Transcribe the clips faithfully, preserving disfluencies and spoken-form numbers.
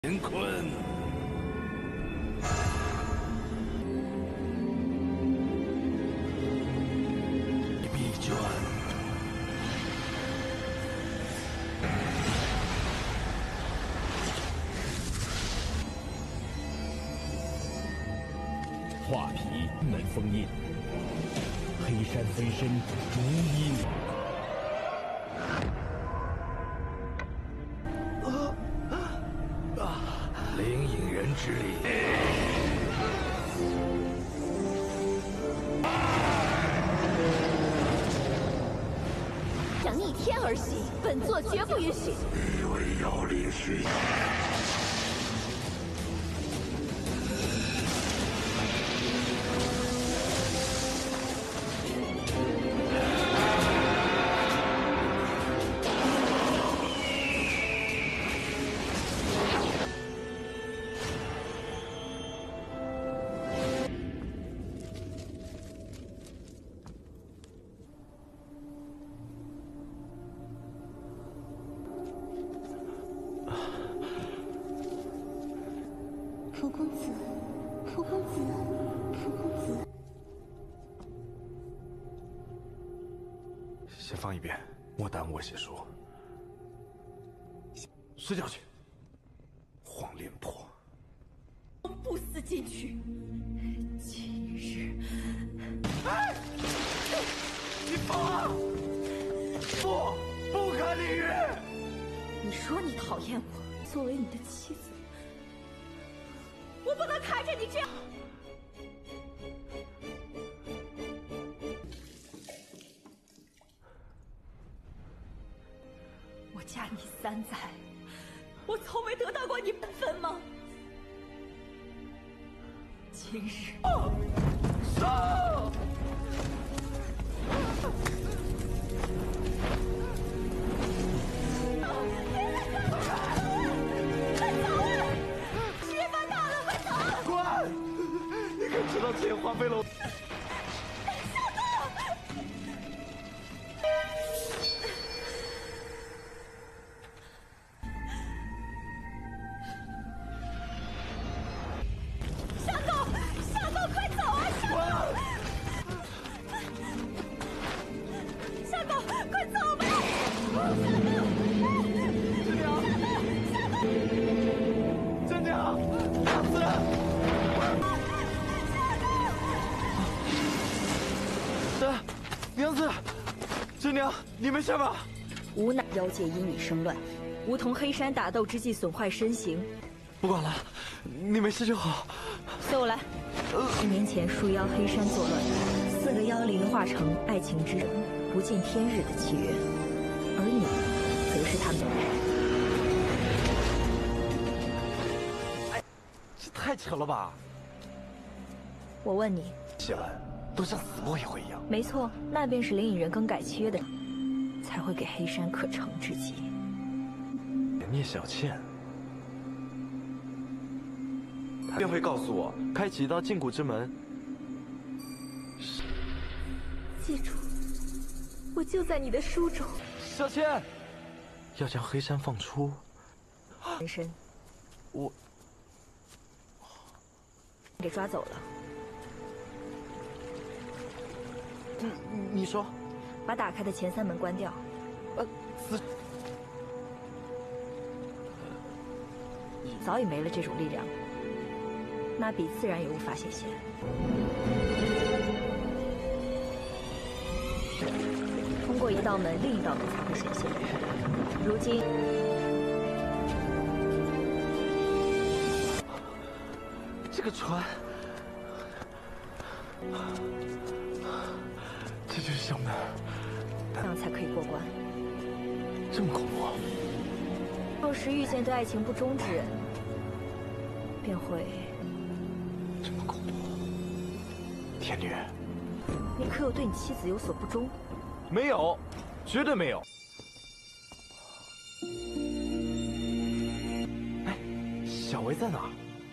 乾坤。闭卷。 画皮门封印，黑山分身逐一。 灵隐人之力， 想逆天而行，本座绝不允许。 以为妖灵虚假？ 蒲公子，蒲公子，蒲公子。 先放一边，莫耽误我写书。睡觉去。黄廉颇， 不思进取。今日， 哎，你疯了！不，不可理喻！ 你说你讨厌我，作为你的妻子。 我不能看着你这样。我嫁你三载，我从未得到过你半分吗？今日， 上！知道钱花费了我。 夏狗，夏狗，快走啊！夏狗，夏狗，快走吧！ 真娘，真娘，娘子。 娘子，真娘，你没事吧？ 无奈妖界因你生乱，吾同黑山打斗之际损坏身形。 不管了，你没事就好。 随我来。十年前树妖黑山作乱，四个妖灵化成爱情之人，不见天日的契约，而你，则是他们的。 哎，这太扯了吧！ 我问你， 写完。 都像死过一回一样。 没错，那便是灵隐人更改契约的，才会给黑山可乘之机。 聂小倩，他便会告诉我，开启一道禁锢之门。 记住，我就在你的书中。 小倩，要将黑山放出。 人参， 我给抓走了。 你说， 把打开的前三门关掉。 呃，死， 早已没了这种力量，那笔自然也无法显现。通过一道门，另一道门才会显现。如今， 这个船。 这就是小门， 这样才可以过关。 这么恐怖！ 若是遇见对爱情不忠之人，便会这么恐怖。天女， 你可有对你妻子有所不忠？ 没有，绝对没有。哎，小维在哪？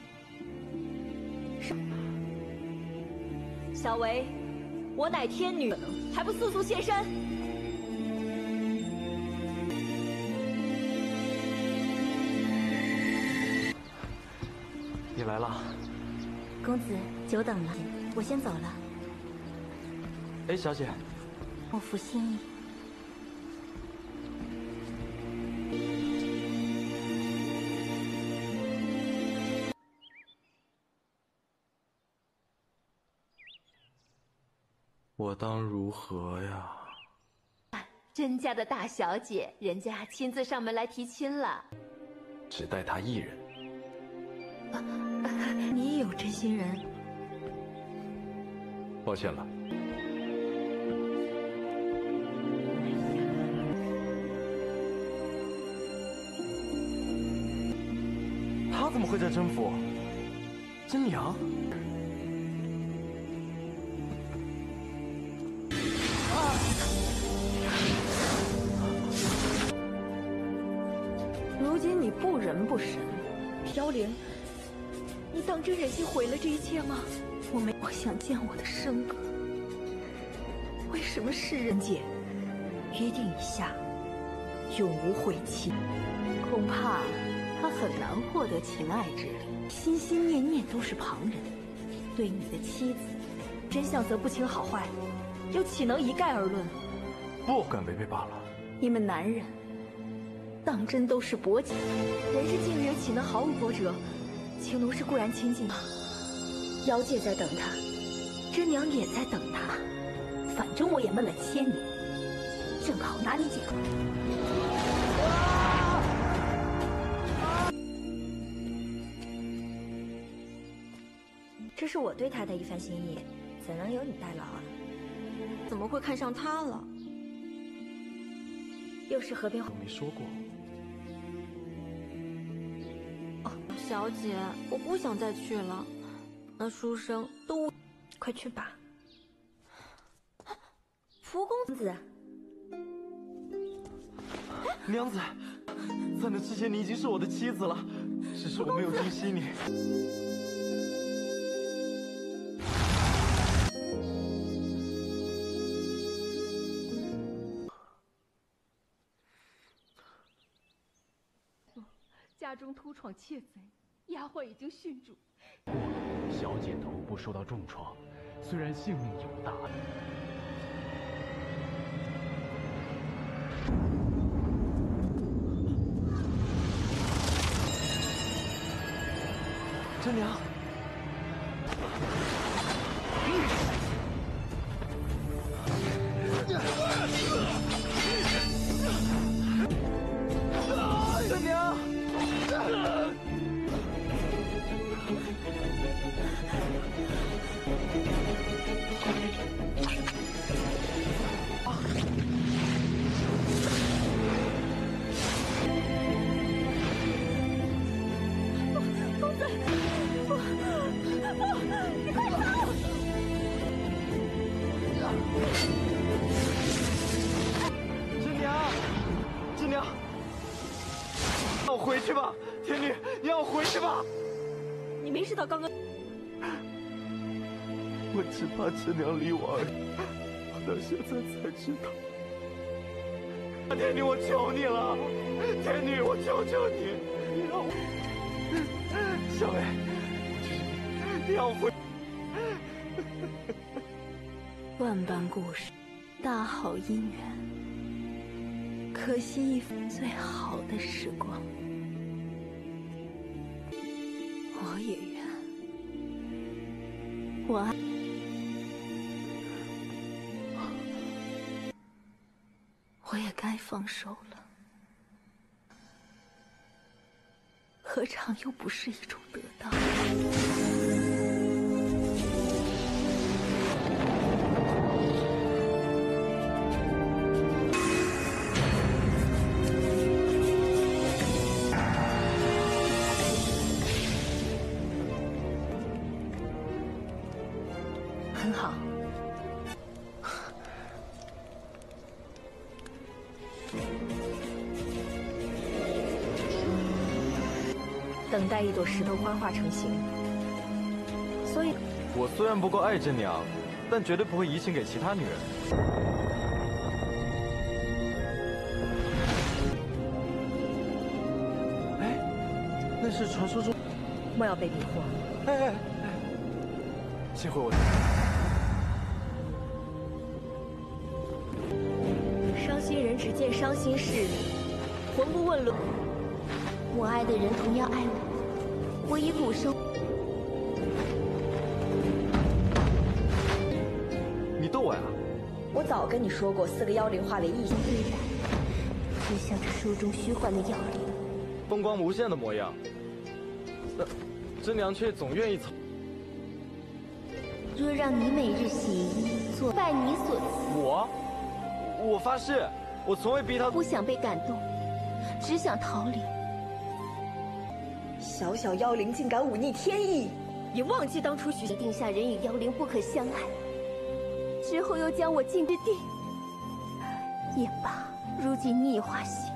小维。 我乃天女，还不速速现身！ 你来了。 公子，久等了，我先走了。 哎，小姐， 莫负心意。 我当如何呀？ 甄家的大小姐，人家亲自上门来提亲了。 只带她一人。 你也有真心人？ 抱歉了。他怎么会在甄府？甄娘？ 如今你不人不神，飘零，你当真忍心毁了这一切吗？我没，我想见我的生哥。为什么世人界约定一下，永无悔期？恐怕他很难获得情爱之力，心心念念都是旁人。对你的妻子，真相则不清好坏，又岂能一概而论？ 不敢违背罢了。 你们男人，当真都是薄情？人是近人，岂能毫无波折？青龙是固然亲近，妖界在等他，甄娘也在等他。反正我也闷了千年，正好拿你解渴。这是我对他的一番心意，怎能由你代劳啊？怎么会看上他了？又是河边我没说过。 小姐，我不想再去了，那书生都…… 快去吧。 蒲公子， 娘子，在那之前你已经是我的妻子了，只是我没有珍惜你。 家中突闯窃贼，丫鬟已经殉主。 小姐头部受到重创，虽然性命有大。 甄娘，甄娘。甄娘，甄娘，让我回去吧，天女，你让我回去吧。 你没事到刚刚。 我只怕甄娘离我而已，到现在才知道。天女，我求你了，天女，我求求你，你让我，小薇，你让我回。 万般故事，大好姻缘，可惜一份最好的时光。我也愿，我爱。我也该放手了，何尝又不是一种得到？很好。等待一朵石头花化成形，所以我虽然不够爱甄娘，但绝对不会移情给其他女人。哎，那是传说中莫要被迷惑。 哎哎哎！幸会我。 伤心人只见伤心事，魂不问轮。 我爱的人同样爱我，我以古生。 你逗我呀？ 我早跟你说过，四个妖灵化为一形对待，就像这书中虚幻的妖灵， 风光无限的模样。那真娘却总愿意从。 若让你每日洗衣做，拜你所赐。 我，我发誓，我从未逼他。 不想被感动，只想逃离。 小小妖灵竟敢忤逆天意，也忘记当初许定下人与妖灵不可相爱，之后又将我禁之地。也罢，如今你已化形。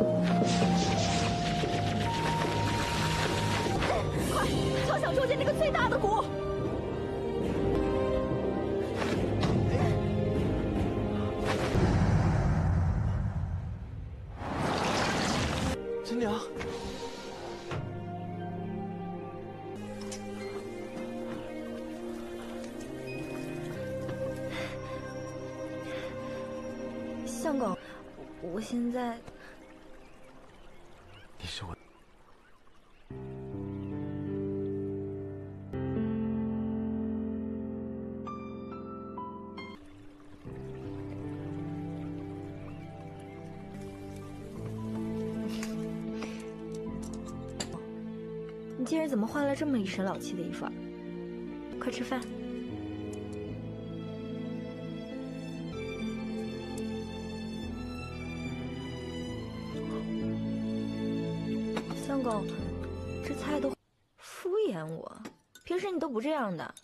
快敲响中间那个最大的鼓！ 真娘。 相公，我现在…… 你是我。 你今日怎么换了这么一身老气的衣服啊？快吃饭。相公，这菜都敷衍我，平时你都不这样的。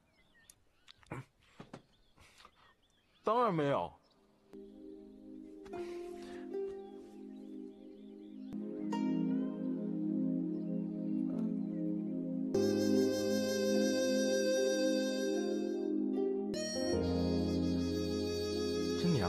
当然没有。真娘。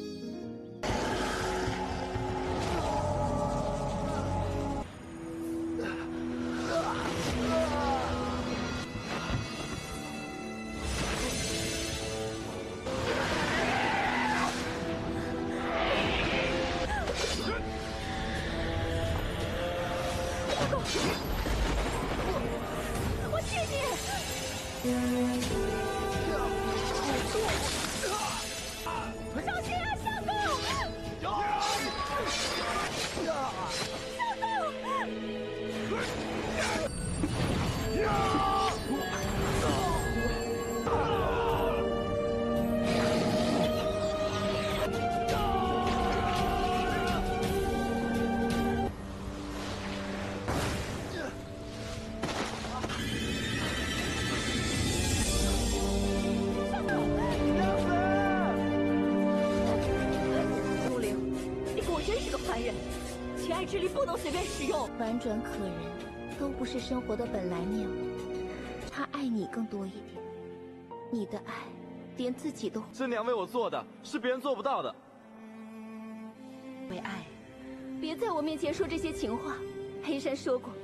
我谢你。小心啊，相公！陆灵，你果真是个凡人，情爱之力不能随便使用。 婉转可人，都不是生活的本来面目。他爱你更多一点，你的爱连自己都…… 真娘为我做的是别人做不到的。 为爱， 别在我面前说这些情话。黑山说过。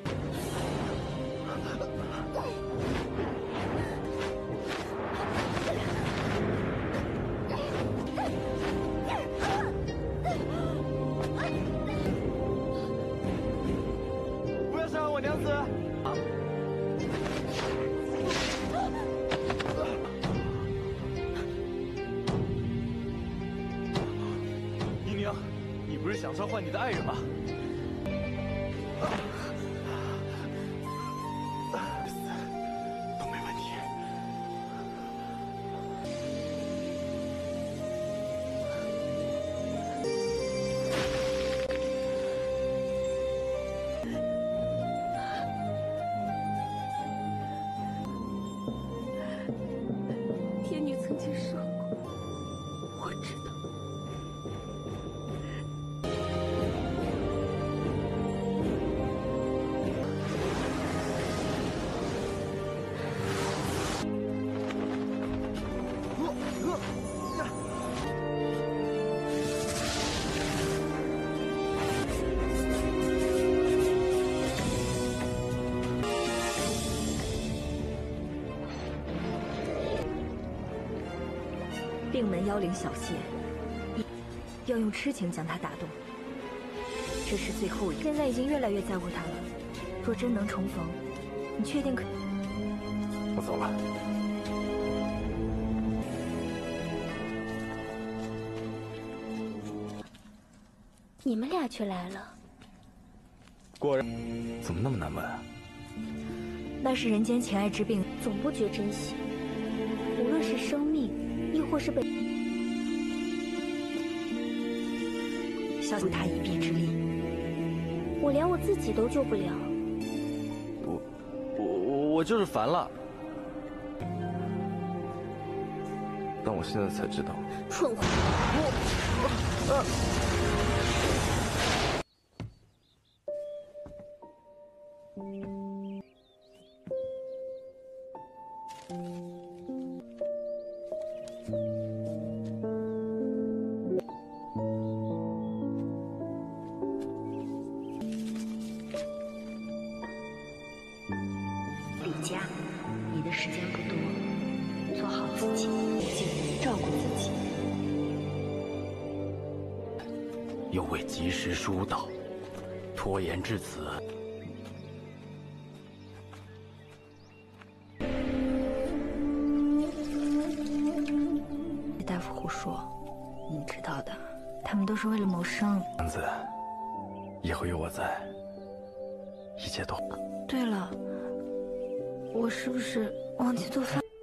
不要伤害我娘子！姨娘，你不是想召唤你的爱人吗？都没问题。 天女曾经说过，我知道。 病门妖灵小谢，要用痴情将他打动。这是最后一，现在已经越来越在乎他了。若真能重逢，你确定可？ 我走了。 你们俩却来了。 果然，怎么那么难闻啊？ 那是人间情爱之病， 总不觉珍惜。无论是生命，亦或是被消除他一臂之力。 我连我自己都救不了。 我我我我就是烦了。但我现在才知道， 蠢货！ 我啊！ 李佳，你的时间不多，做好自己，记得照顾自己。 又未及时疏导，拖延至此。 大夫胡说，你知道的，他们都是为了谋生。 娘子，以后有我在，一切都…… 对了，我是不是忘记做饭？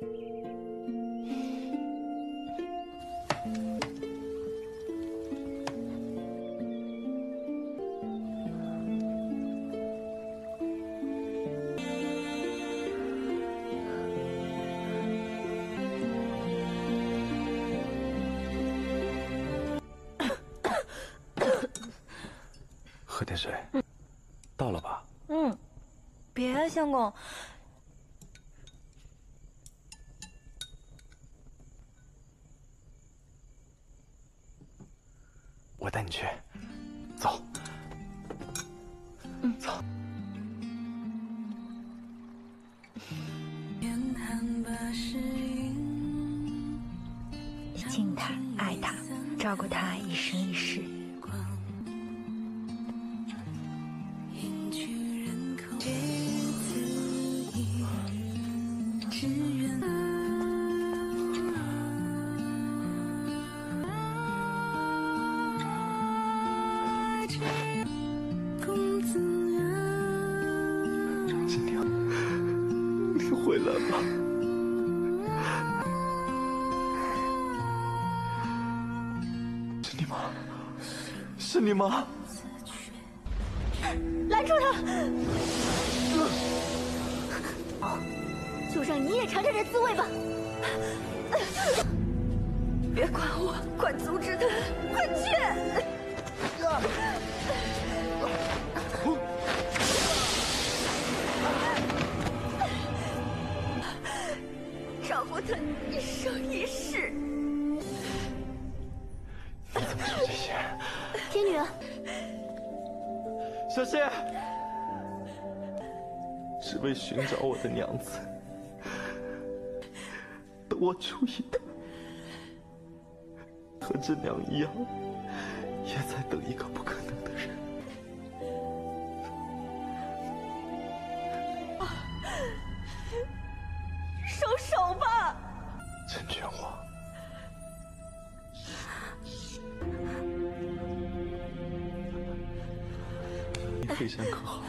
喝点水。到了吧？ 嗯，别啊，相公。 我带你去，走。 嗯， 走。 敬他，爱他，照顾他一生一世。 新娘，你回来了。是你吗？是你吗？ 拦住他！就让你也尝尝这滋味吧！别管我，快阻止他！快去！照顾他一生一世。 你怎么说这些？ 天女， 小谢，只为寻找我的娘子，等我注意她，和这娘一样，也在等一个不可能的人。 收手吧！ 陈全皇，你黑山可好？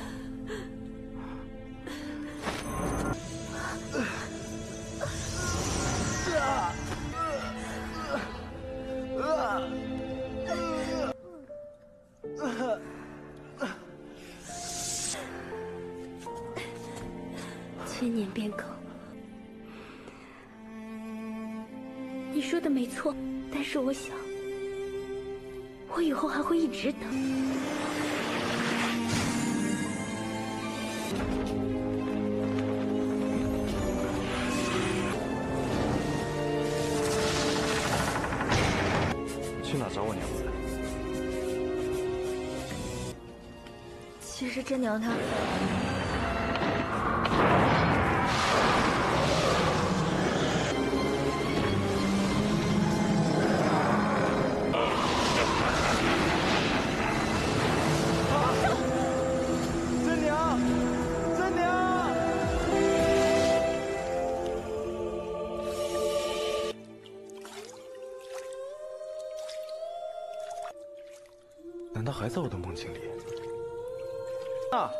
千年变更。你说的没错，但是我想，我以后还会一直等。 去哪找我娘子？ 其实真娘她…… 他还在我的梦境里？啊！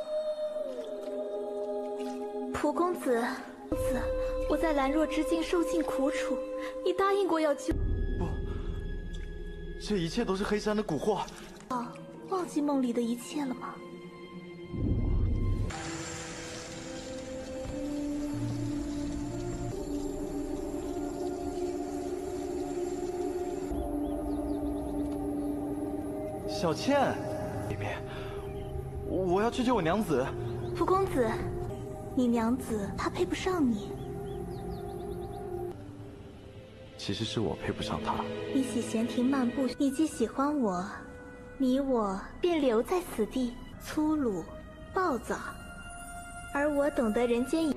蒲公子，公子，我在兰若之境受尽苦楚，你答应过要救。 不，这一切都是黑山的蛊惑。 哦，忘记梦里的一切了吗？ 小倩，妹妹，我要去救我娘子。 蒲公子，你娘子她配不上你。 其实是我配不上她。 你喜闲庭漫步，你既喜欢我，你我便留在此地，粗鲁暴躁，而我懂得人间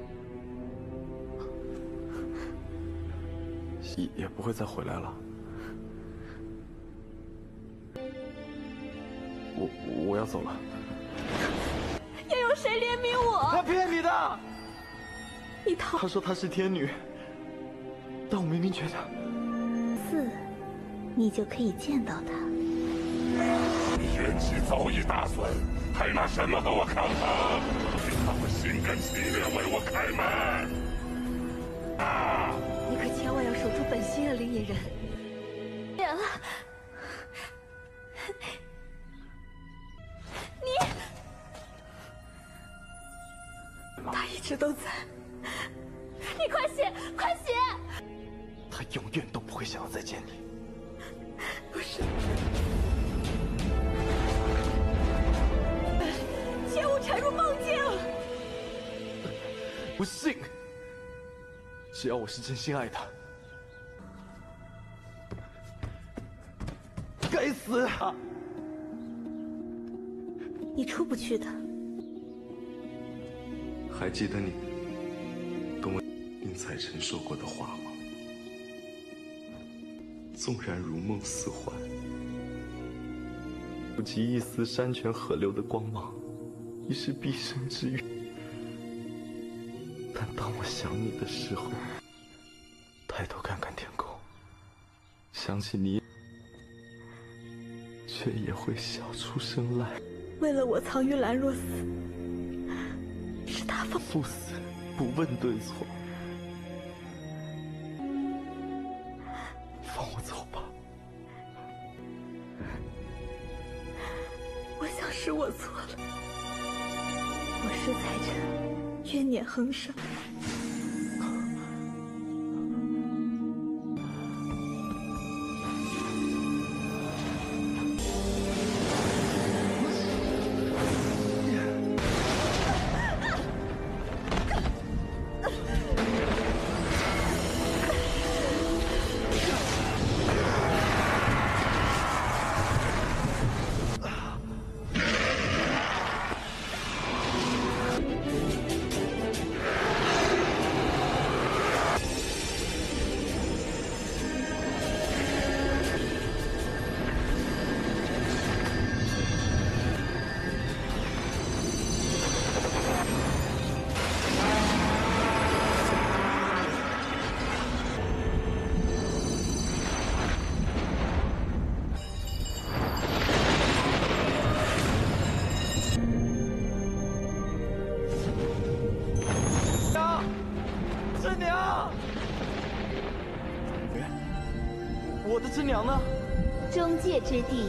也也不会再回来了。我我要走了。 要有谁怜悯我？ 他骗你的。 你逃。 他说她是天女，但我明明觉得。 四，你就可以见到她。 你元气早已大损，还拿什么和我抗衡？他会心甘情愿为我开门。啊！ 你可千万要守住本心啊，灵隐人。免了。你，他一直都在。你快写，快写！ 他永远都不会想要再见你。 不是，切勿沉入梦境。 不信，只要我是真心爱他。该死啊！ 你出不去的。 还记得你跟我应采臣说过的话吗？纵然如梦似幻， 不及一丝山泉河流的光芒，已是毕生之愿。但当我想你的时候，抬头看看天空，想起你，却也会笑出声来。 为了我藏于兰若寺，是他放赴死，不问对错。放我走吧。 我想是我错了，我是才臣，冤孽横生。 我的知娘呢？ 中界之地，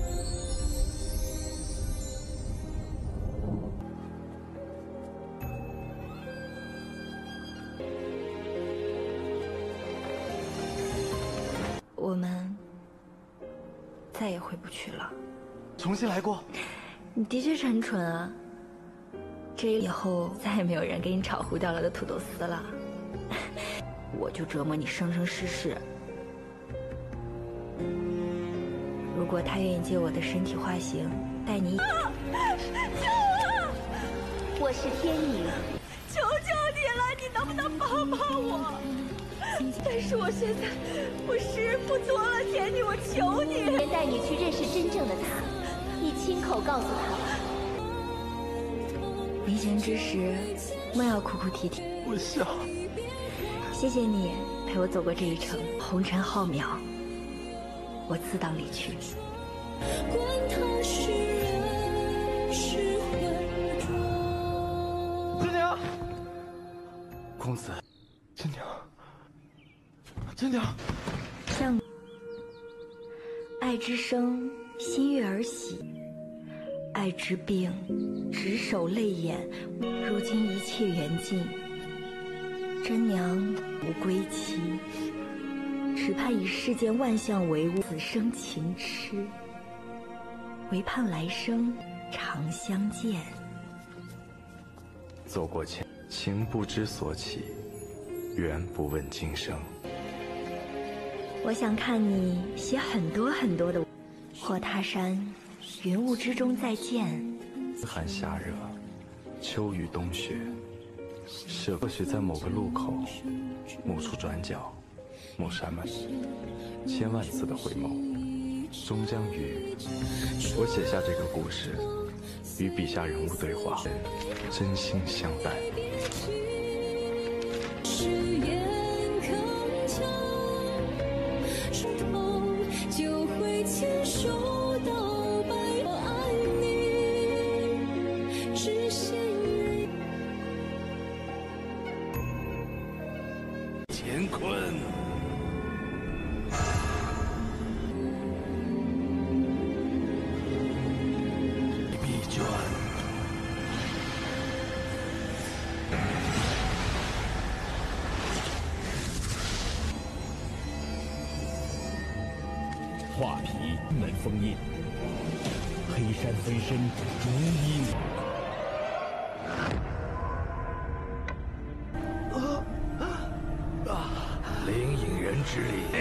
我们再也回不去了。 重新来过。 你的确是很蠢啊！这以后再也没有人给你炒糊掉了的土豆丝了。我就折磨你生生世世。如果他愿意借我的身体化形，带你……啊！救我！ 我是天女， 求求你了，你能不能帮帮我？但是我现在我失人不多了，天女，我求你， 先带你去认识真正的他，你亲口告诉他。 离行之时，莫要哭哭啼啼。 我想， 谢谢你陪我走过这一程，红尘浩渺，我自当离去。 管他是人是魂魄。 真娘，公子，真娘，真娘， 像爱之生，心悦而喜；爱之病，执手泪眼。如今一切缘尽，真娘无归期，只盼以世间万象为物，此生情痴，唯盼来生常相见。 走过千，情不知所起，缘不问今生。 我想看你写很多很多的，或他山云雾之中再见。 寒夏热，秋雨冬雪，是或许在某个路口，某处转角，某扇门，千万次的回眸，终将与我写下这个故事，与笔下人物对话，真心相待。 誓言铿锵，手头就会牵手到白。我爱你，只限于乾坤。闭卷。画皮门封印，黑山飞身逐一。灵隐人之力。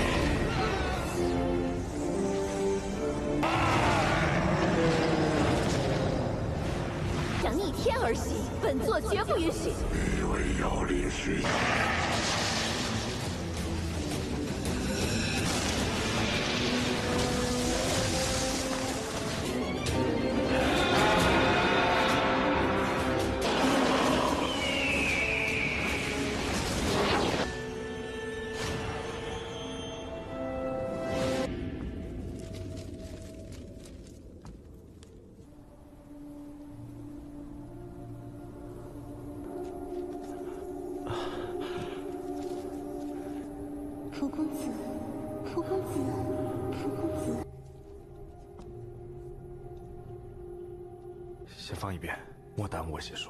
想逆天而行，本座绝不允许。 以为妖灵是？ 蒲公子，蒲公子，蒲公子。 先放一边，莫耽误我写书。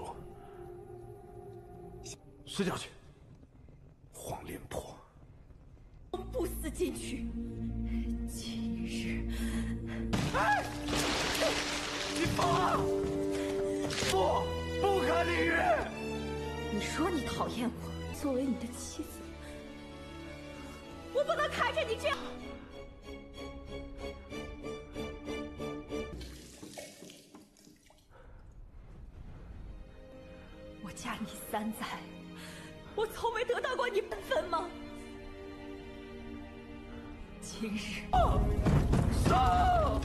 睡觉去，黄脸婆。 不思进取，今日。 哎！你疯了！不，不可理喻！ 你说你讨厌我，作为你的妻子，我不能看着你这样。我嫁你三载，我从没得到过你半分吗？今日， 上！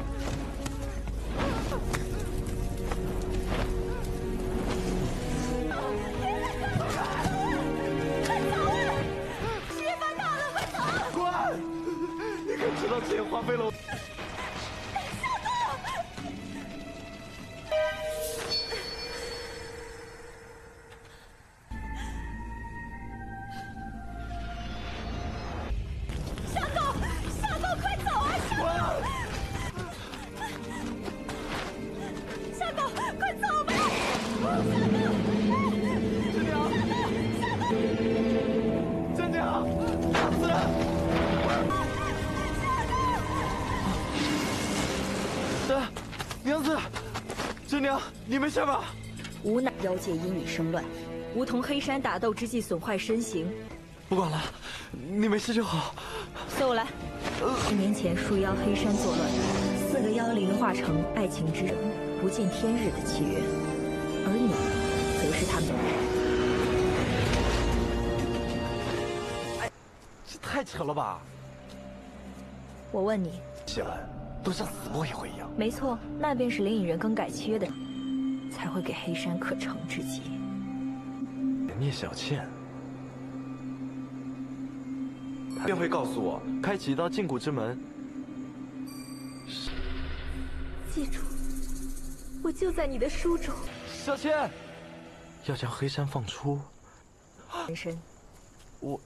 知道钱花费了我。 夏狗，夏狗，快走啊！夏狗，夏狗，快走吧！ 真娘，真娘，娘子。娘子，真娘，你没事吧？ 无奈妖界因你生乱，吾同黑山打斗之际损坏身形。 不管了，你没事就好。 随我来。一年前树妖黑山作乱，四个妖灵化成爱情之人，不见天日的契约，而你则是他们的人。 哎，这太扯了吧！ 我问你， 写完都像死过一回一样。 没错，那便是灵隐人更改契约的，才会给黑山可乘之机。 聂小倩便会告诉我，开启一道禁锢之门， 记住，我就在你的书中。 小千，要将黑山放出。 人参， 我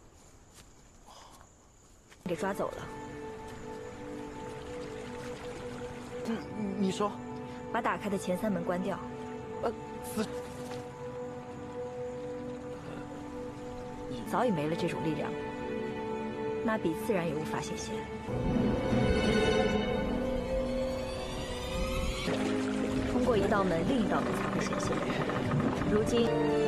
给抓走了。 你你说， 把打开的前三门关掉。 呃，此早已没了这种力量，那笔自然也无法显现。通过一道门，另一道门才会显现。如今，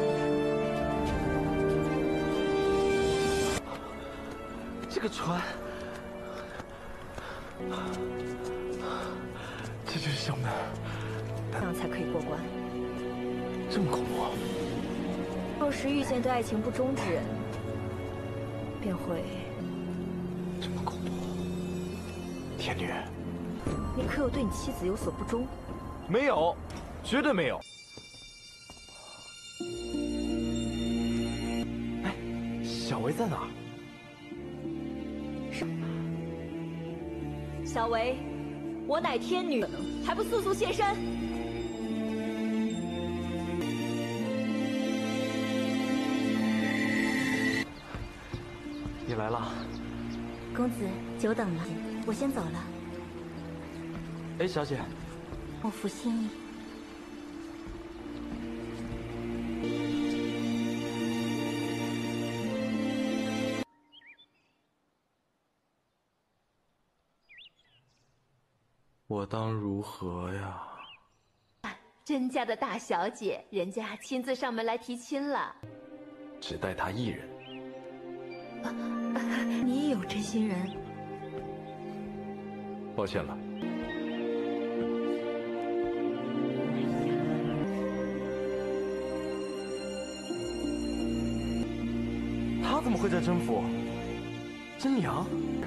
这个船，这就是小门， 这样才可以过关。 这么恐怖？ 若是遇见对爱情不忠之人，便会这么恐怖。天女， 你可有对你妻子有所不忠？ 没有，绝对没有。哎，小维在哪儿？ 小维，我乃天女，还不速速现身！ 你来了。 公子，久等了，我先走了。 哎，小姐， 我服心意。 我当如何呀？ 甄家的大小姐，人家亲自上门来提亲了。 只带她一人。 你也有真心人？ 抱歉了。他怎么会在甄府？甄娘？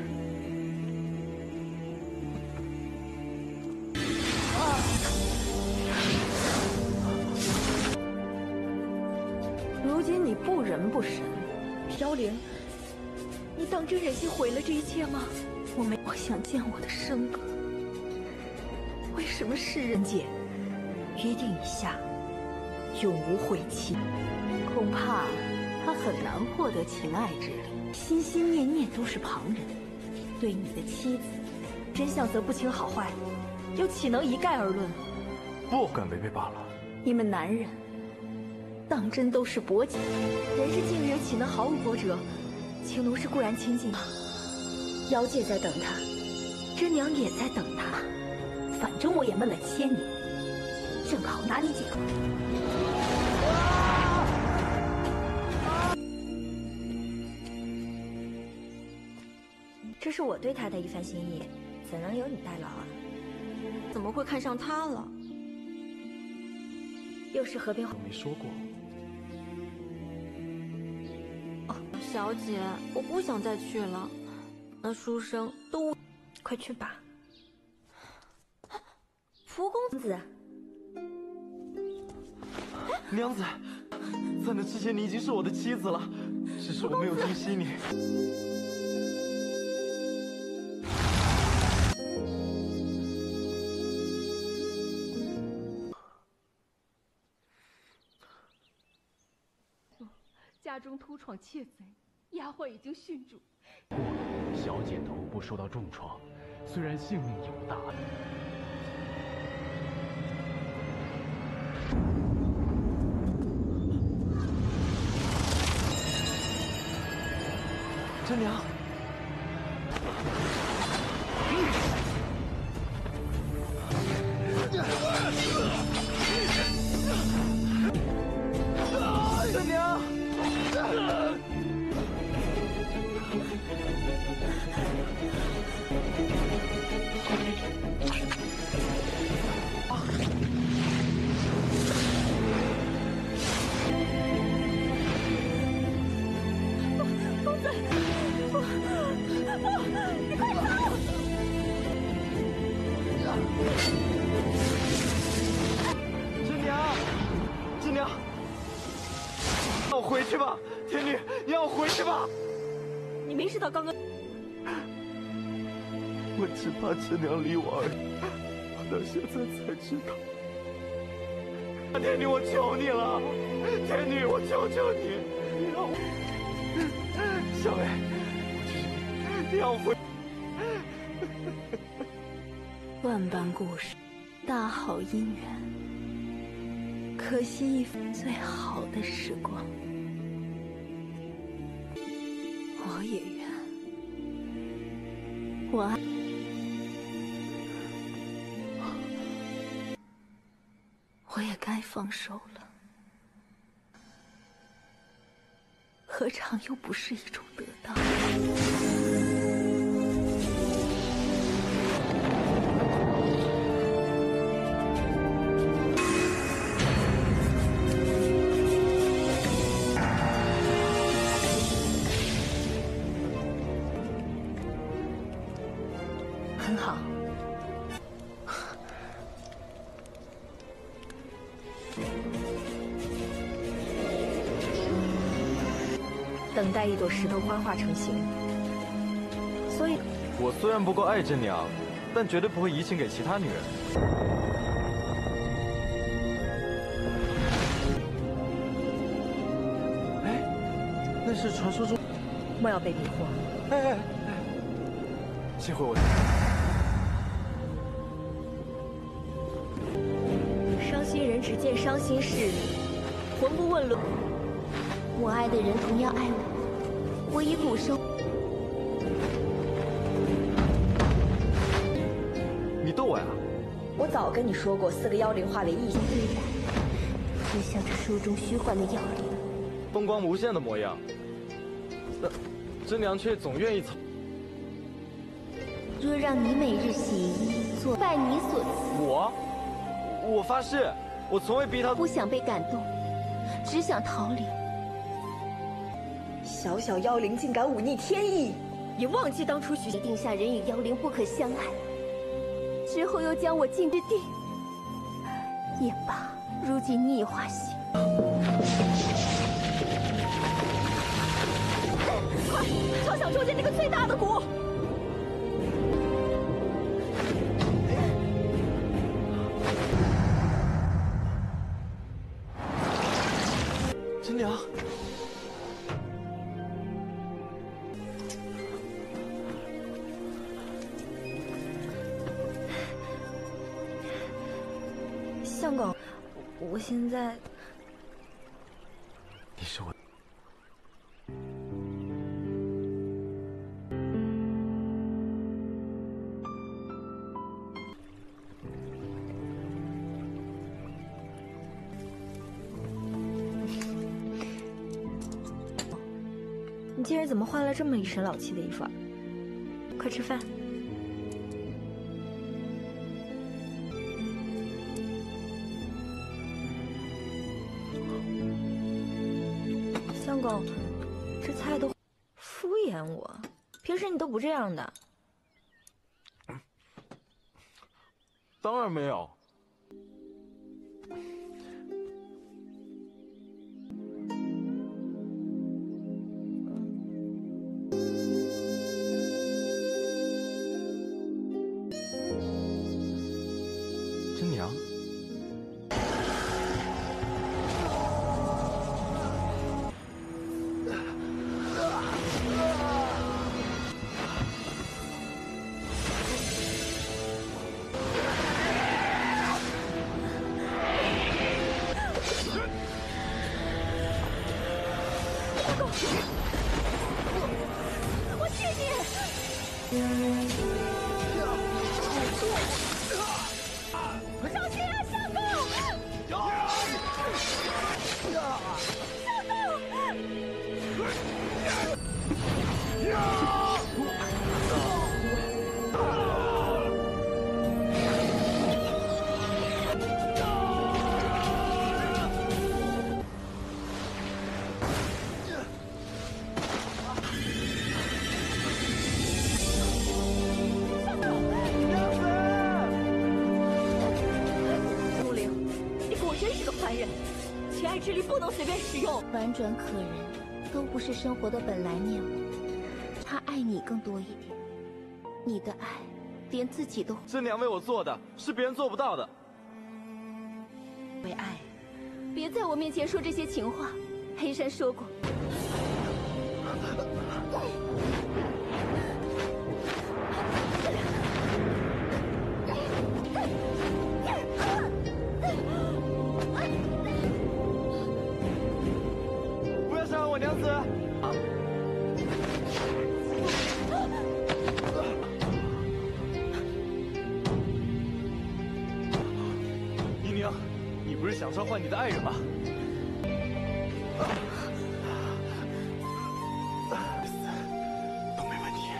如今你不人不神，飘零，你当真忍心毁了这一切吗？我没，我想见我的生哥。为什么世人界约定以下，永无悔期？恐怕他很难获得情爱之力，心心念念都是旁人。对你的妻子，真相则不清好坏，又岂能一概而论？ 不敢违背罢了。 你们男人，当真都是薄情？人世境缘岂能毫无波折？情奴是固然亲近，妖界在等他，甄娘也在等他。反正我也闷了千年，正好拿你解渴。这是我对他的一番心意，怎能由你代劳啊？怎么会看上他了？又是河边我没说过。 哦，小姐，我不想再去了。那书生都…… 快去吧。 蒲公子， 娘子，在那之前你已经是我的妻子了，只是我没有珍惜你。 家中突闯窃贼，丫鬟已经殉主。 小姐头部受到重创，虽然性命有大。 甄娘，甄娘。甄娘，甄娘，让我回去吧，天女，你让我回去吧。 你没事，他刚刚。 我只怕甄娘离我而到现在才知道。天女，我求你了，天女，我求求你，你让我，小薇，你让我回。 万般故事，大好姻缘，可惜一分最好的时光。我也愿，我爱。我也该放手了，何尝又不是一种得到？很好。等待一朵石头花化成形，所以我虽然不够爱真娘，但绝对不会移情给其他女人。哎，那是传说中…… 莫要被迷惑。 哎哎哎！谢回我。 伤心人只见伤心事，魂不问轮。 我爱的人同样爱我，我以古生。 你逗我呀？ 我早跟你说过，四个妖灵化为一体， 对待，就像这书中虚幻的妖灵， 风光无限的模样。那真娘却总愿意走。 若让你每日洗衣做，拜你所赐。 我，我发誓，我从未逼他。 不想被感动，只想逃离。 小小妖灵竟敢忤逆天意，也忘记当初许定下人与妖灵不可相爱，之后又将我禁之地。也罢，如今你已化形， 快敲响中间那个最大的鼓！ 真娘。 相公，我现在…… 你是我。 你今日怎么换了这么一身老气的衣服啊？快吃饭。相公，这菜都敷衍我，平时你都不这样的。 当然没有。真娘。 我我谢你。小心啊，相公！陆灵，你果真是个凡人，情爱之力不能随便使用。 婉转可人，都不是生活的本来面目。他爱你更多一点，你的爱连自己都…… 真娘为我做的是别人做不到的。 为爱，别在我面前说这些情话。黑山说过。 不要伤害我娘子！姨娘，你不是想召唤你的爱人吗？都没问题。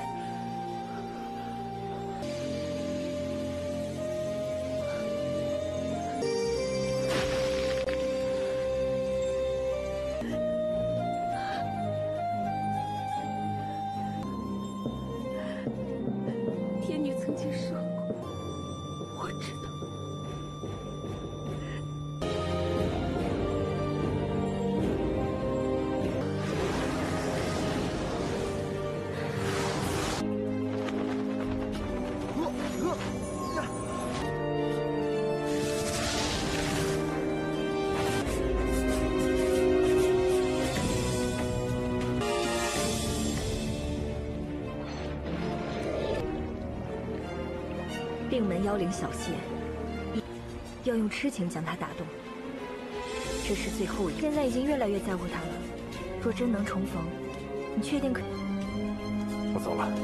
天女曾经说过，我知道。 令门妖灵小谢，要用痴情将他打动。这是最后一。现在已经越来越在乎他了。若真能重逢，你确定可？ 我走了。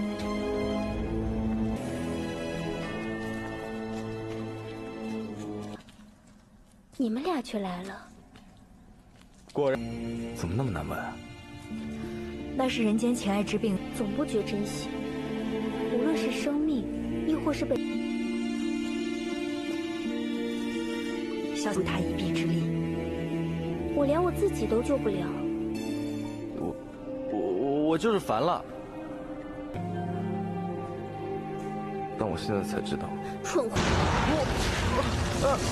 你们俩却来了。 果然，怎么那么难闻？ 那是人间情爱之病， 总不觉珍惜。无论是生命。 亦或是被消除他一臂之力，我连我自己都救不了。 我我我我就是烦了，但我现在才知道， 蠢货！ 我啊！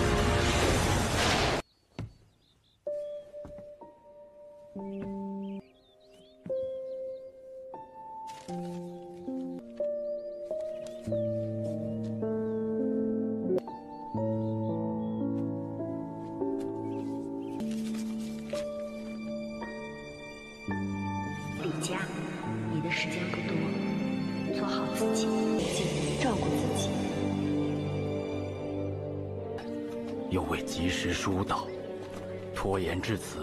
李佳，你的时间不多，做好自己，记得照顾自己。 又未及时疏导，拖延至此。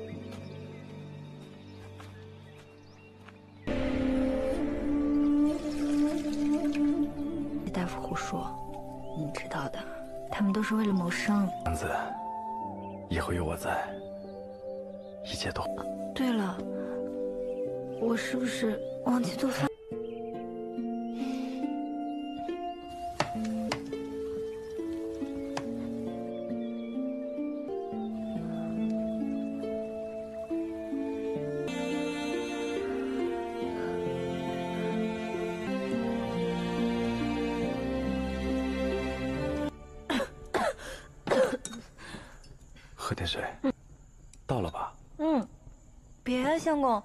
大夫胡说，你知道的，他们都是为了谋生。 娘子，以后有我在，一切都…… 对了。 我是不是忘记做饭？ 喝点水。到了吧？ 嗯，别啊，相公。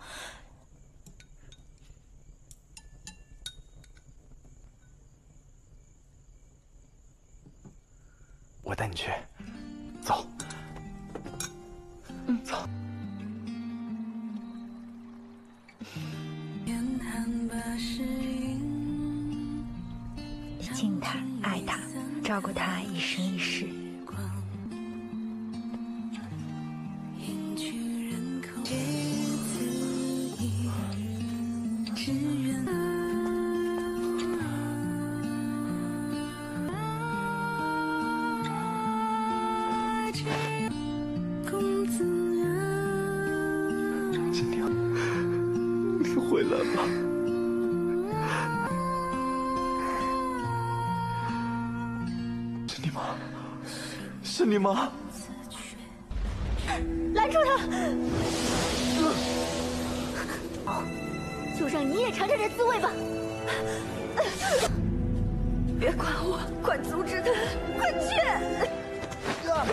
我带你去，走。 嗯， 走。 敬他，爱他，照顾他一生一世。 回来吧，是你吗？是你吗？ 拦住他！好，就让你也尝尝这滋味吧！ 别管我，快阻止他！快去！ 啊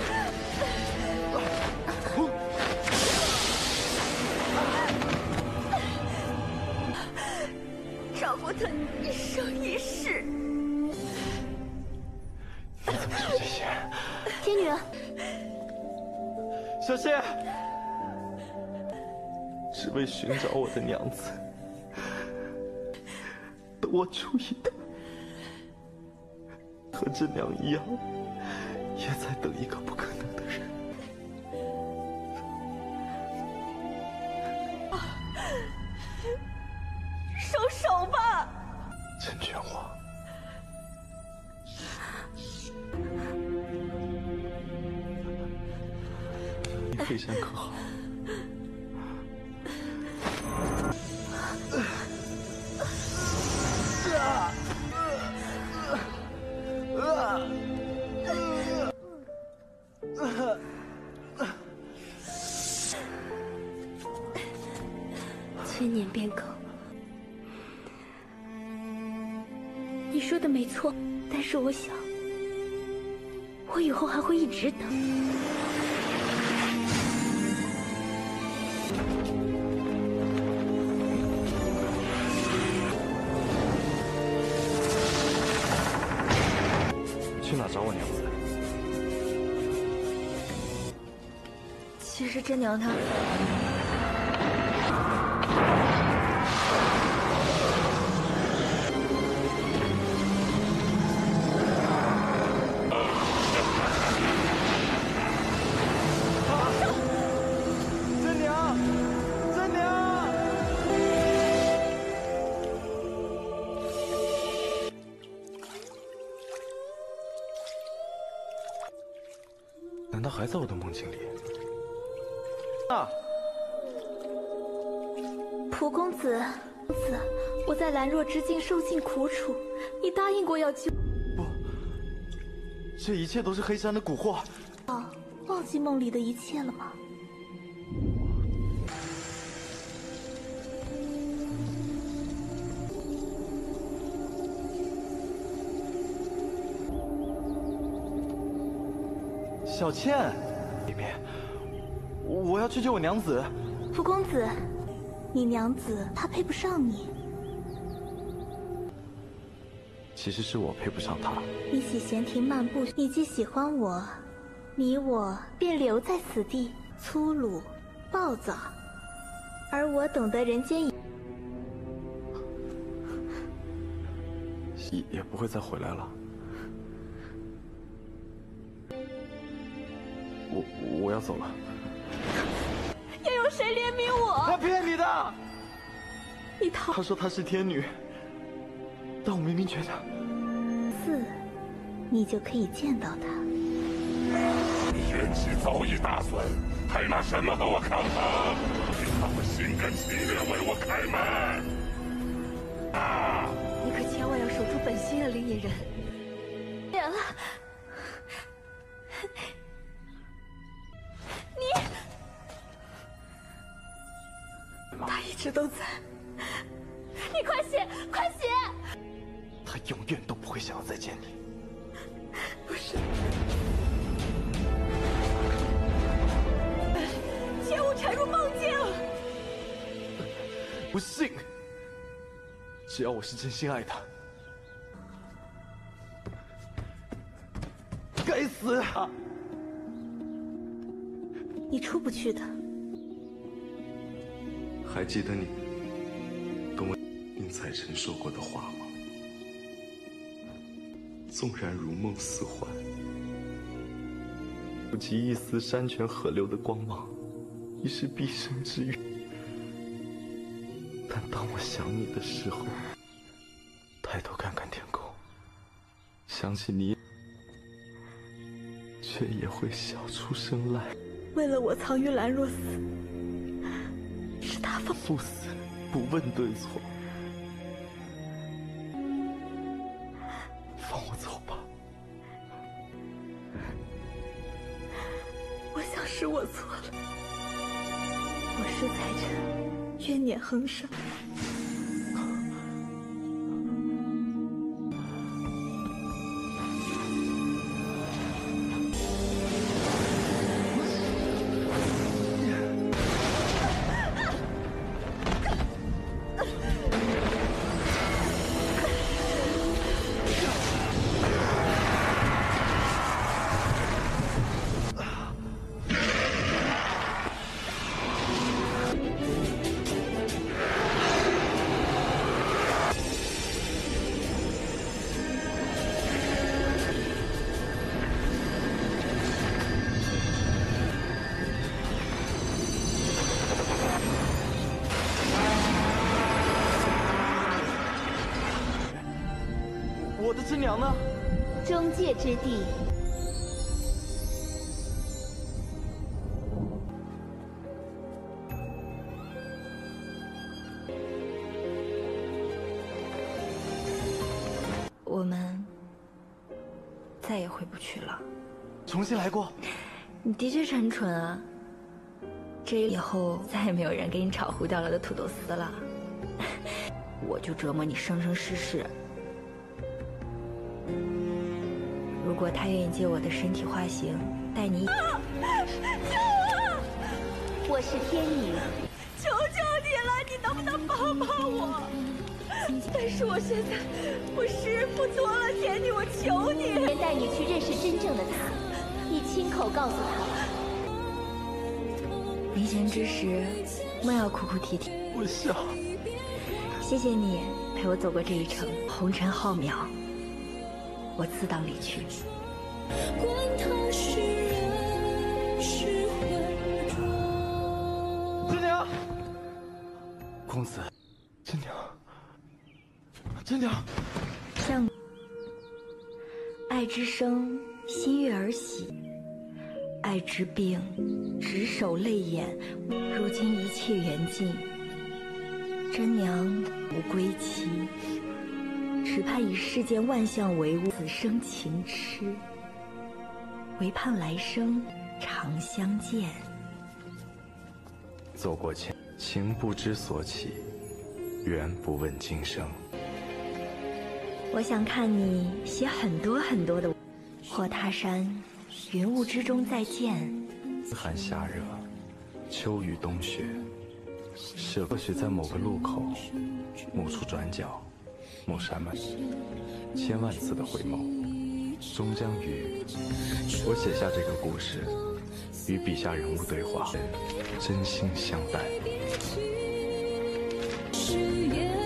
照顾他一生一世。 小谢，只为寻找我的娘子。等我出一代，和这娘一样，也在等一个不可能的人。 收手吧， 陈全皇。你黑山可好？ 千年变更，你说的没错，但是我想，我以后还会一直等。 去哪找我娘子？ 其实真娘她。 难道还在我的梦境里？啊！ 蒲公子，公子，我在兰若之境受尽苦楚，你答应过要救。 不，这一切都是黑山的蛊惑。 哦，忘记梦里的一切了吗？ 小倩，里面，我要去救我娘子。 蒲公子，你娘子她配不上你。 其实是我配不上她。 你喜闲庭漫步，你既喜欢我，你我便留在此地，粗鲁暴躁，而我懂得人间。 也也不会再回来了。我我要走了。 要有谁怜悯我？ 他骗你的。 你逃。 他说她是天女，但我明明觉得， 四，你就可以见到她。 你元气早已大损，还拿什么和我抗衡？你才会心甘情愿为我开门？啊！ 你可千万要守住本心啊，灵隐人。免了。你，他一直都在。你快写，快写！ 他永远都不会想要再见你。 不是，切勿沉入梦境。 不信，只要我是真心爱他。该死啊！ 你出不去的。 还记得你跟我应采臣说过的话吗？纵然如梦似幻， 不及一丝山泉河流的光芒，已是毕生之愿。但当我想你的时候，抬头看看天空，想起你，却也会笑出声来。 为了我藏于兰若寺，是他放不死，不问对错，放我走吧。 我想是我错了，我是才臣，冤念横生。 真娘呢？ 中界之地。 我们再也回不去了。 重新来过。 你的确很蠢啊！这以后再也没有人给你炒糊掉了的土豆丝了。我就折磨你生生世世。如果他愿意借我的身体化形，带你……救我！我是天女， 求求你了，你能不能帮帮我？但是我现在，我师父做了天女，我求你， 先带你去认识真正的他，你亲口告诉他。 离弦之时，莫要哭哭啼啼。 我想， 谢谢你陪我走过这一程，红尘浩渺，我自当离去。 管他是人是魂浊。 真娘，公子，真娘。真娘， 像爱之生，心悦而喜；爱之病，执手泪眼。如今一切缘尽，真娘无归期，只盼以世间万象为物，此生情痴，唯盼来生常相见。 走过前，情不知所起，缘不问今生。 我想看你写很多很多的，或他山云雾之中再见。 寒夏热，秋雨冬雪，是或许在某个路口，某处转角，某扇门，千万次的回眸，终将与我写下这个故事，与笔下人物对话，真心相待。 誓言